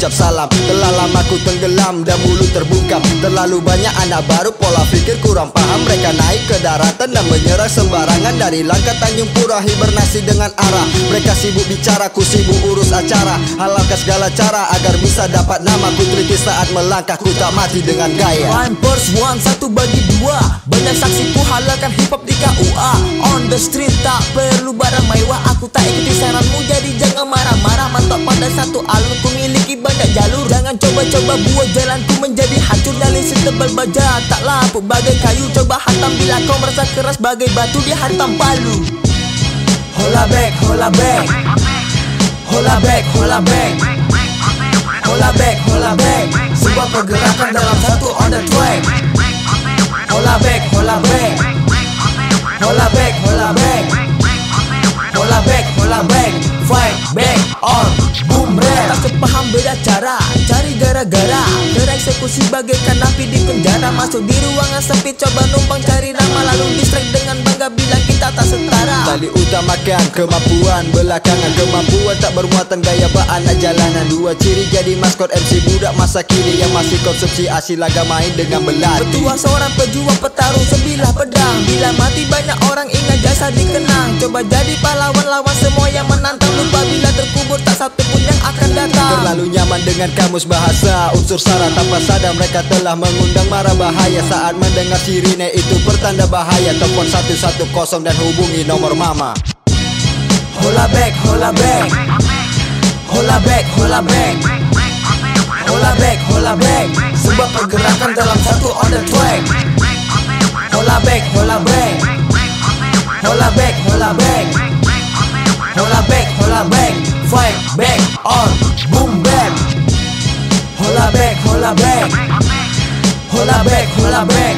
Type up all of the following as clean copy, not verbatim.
ucap salam. Telah lama ku tenggelam dan mulut terbungkam. Terlalu banyak anak baru, pola pikir kurang paham. Mereka naik ke daratan dan menyerang sembarangan. Dari langkah Tanjung Pura hibernasi dengan arah. Mereka sibuk bicara, ku sibuk urus acara. Halalkan segala cara agar bisa dapat nama. Ku teliti saat melangkah, ku tak mati dengan gaya. One plus one, satu bagi dua. Banyak saksiku halalkan hip hop di KUA. On the street tak perlu barang mewah. Aku tak ikuti saranmu, jadi jangan marah-marah. Mantap pada satu alur, ku miliki banyak jalur. Jangan coba-coba buat jalanku menjadi hancur. Nyali setebal baja, tak lapuk bagai kayu. Coba hantam bila kau merasa keras bagai batu, dia hantam palu. Hola back, hola back. Hola back, hola back. Hola back, hola back. Sebuah pergerakan dalam satu on the track. Hola back, hola back. Hola back, hola back. Hola back, hola back. Fight back on boom rap. Tak sepaham beda cara, cari gara-gara. Tereksekusi bagaikan napi di penjara. Masuk di ruangan sempit, coba numpang cari nama. Lalu distract dengan bangga bilang kita tak setara. Tali utamakan kemampuan, belakangan kemampuan tak bermuatan gaya anak jalanan. Dua ciri jadi maskot MC budak masa kini yang masih konsumsi asil laga main dengan belati. Petua seorang pejuang petarung sebilah pedang. Bila mati banyak orang ingat jasa dikenang. Coba jadi pahlawan lawan semua yang menantang. Lupa bila terkubur tak satu pun yang akan datang. Terlalu nyaman dengan kamus bahasa, unsur sara tanpa sadar mereka telah mengundang mara bahaya. Saat mendengar sirine itu pertanda bahaya. Telepon 110 dan hubungi nomor mama. Hola back, hola back. Hola back, hola back. Hola back, hola back. Sebuah pergerakan dalam satu on the track. Hola back, hola back. Hola back, hola back. Hola back, hola back. Fight back on boom bap. Hola back, hola back. Hola back, hola back.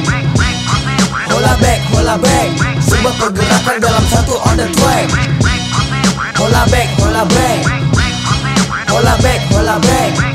Hola back, hola back. Sebuah pergerakan dalam satu on the track. Hola back, hola back. Hola back, hola back.